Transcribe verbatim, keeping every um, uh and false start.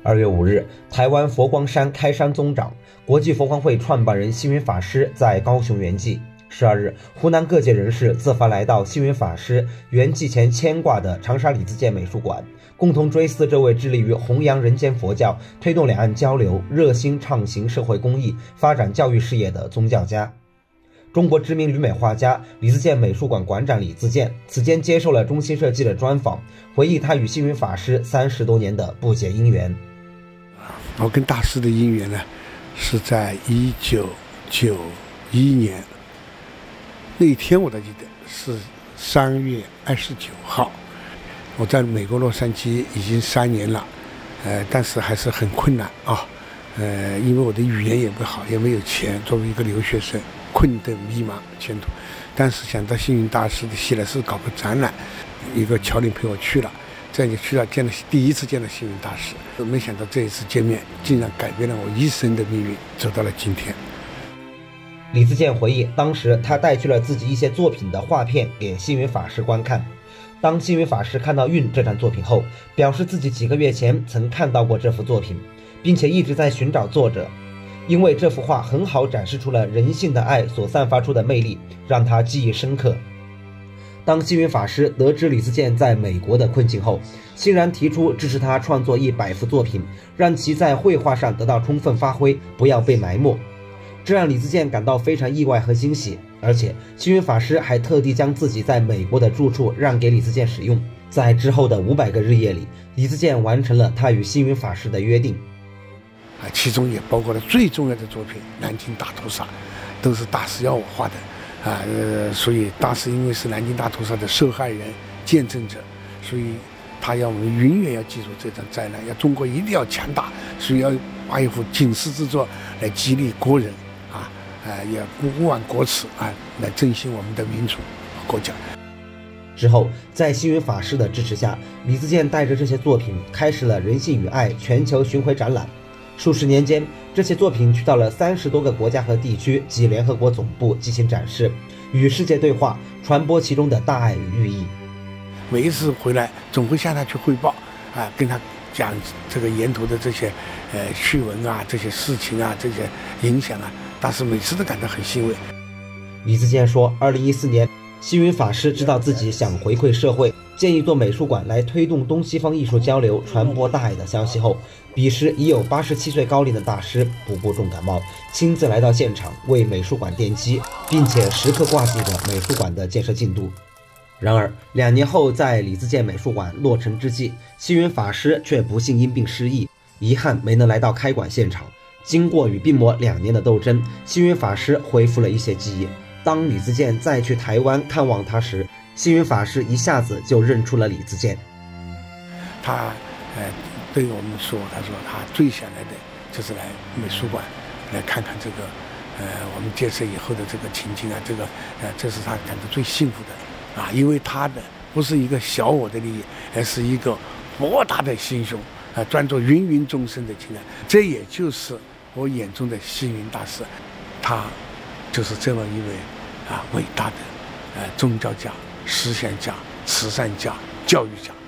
二月五日，台湾佛光山开山宗长、国际佛光会创办人星云法师在高雄圆寂。十二日，湖南各界人士自发来到星云法师圆寂前牵挂的长沙李自健美术馆，共同追思这位致力于弘扬人间佛教、推动两岸交流、热心畅行社会公益、发展教育事业的宗教家。中国知名旅美画家、李自健美术馆馆长李自健此间接受了中新社记者专访，回忆他与星云法师三十多年的不解因缘。 我跟大师的因缘呢，是在一九九一年那一天，我都记得是三月二十九号。我在美国洛杉矶已经三年了，呃，但是还是很困难啊，呃，因为我的语言也不好，也没有钱，作为一个留学生，困顿迷茫前途。但是想到星云大师的喜来寺搞个展览，一个侨领陪我去了。这就去了，见了第一次见到星云大师，没想到这一次见面竟然改变了我一生的命运，走到了今天。 李自健回忆，当时他带去了自己一些作品的画片给星云法师观看。当星云法师看到《运》这张作品后，表示自己几个月前曾看到过这幅作品，并且一直在寻找作者，因为这幅画很好展示出了人性的爱所散发出的魅力，让他记忆深刻。当星云法师得知李自健在美国的困境后，欣然提出支持他创作一百幅作品，让其在绘画上得到充分发挥，不要被埋没。这让李自健感到非常意外和惊喜，而且星云法师还特地将自己在美国的住处让给李自健使用。在之后的五百个日夜里，李自健完成了他与星云法师的约定。 啊，其中也包括了最重要的作品《南京大屠杀》，都是大师要我画的。啊，呃，所以大师因为是南京大屠杀的受害人、见证者，所以他要我们永远要记住这场灾难，要中国一定要强大，所以要画一幅警示之作来激励国人，啊，啊，也不忘国耻啊，来振兴我们的民族国家。 之后，在星云法师的支持下，李自健带着这些作品开始了人性与爱全球巡回展览。数十年间，这些作品去到了三十多个国家和地区及联合国总部进行展示，与世界对话，传播其中的大爱与寓意。 每一次回来，总会向他去汇报，啊，跟他讲这个沿途的这些呃趣闻啊，这些事情啊，这些影响啊，大师每次都感到很欣慰。 李自健说，二零一四年，星云法师知道自己想回馈社会，建议做美术馆来推动东西方艺术交流、传播大爱的消息后，彼时已有八十七岁高龄的大师不顾重感冒，亲自来到现场为美术馆奠基，并且时刻挂记着美术馆的建设进度。然而，两年后，在李自健美术馆落成之际，星云法师却不幸因病失忆，遗憾没能来到开馆现场。经过与病魔两年的斗争，星云法师恢复了一些记忆。当李自健再去台湾看望他时，星云法师一下子就认出了李自健。 他呃对我们说，他说他最想来的就是来美术馆来看看这个呃我们建设以后的这个情景啊，这个呃这是他感到最幸福的啊，因为他的不是一个小我的利益，而是一个博大的心胸啊，专做芸芸众生的情感。这也就是我眼中的星云大师，他就是这么一位啊伟大的呃宗教家、思想家、慈善家、教育家。